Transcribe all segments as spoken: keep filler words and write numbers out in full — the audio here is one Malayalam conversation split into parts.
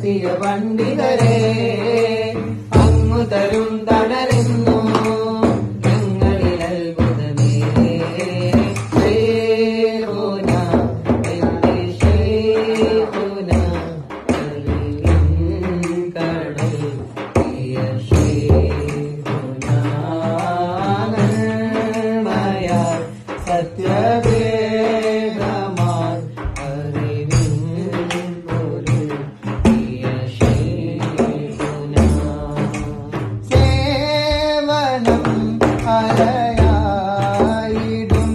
നടത്തിയ പണ്ഡിതരെ അങ്ങു തരും തണലെന്നു ഞങ്ങളിൽ അത്ഭുതമേ ശൈഖുന എന്റെ ശൈഖുന കടൽ പ്രിയ ശൈഖുന നന്മയാൽ സത്യവേദമാൽ അറിവിൻ പൊരുൾ പ്രിയ ശൈഖുന സേവനം അലയായിടും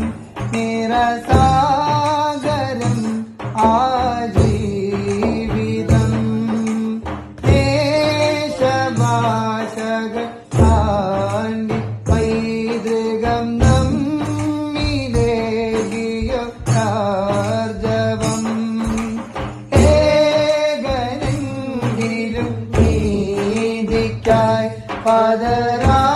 നിറസാഗരം ആജീവിതം ദേശഭാഷക താണ്ടി പൈതൃകം നമ്മിലേകിയ ആർജവം ഏകനെങ്കിലും നീതിക്കായി പതരാ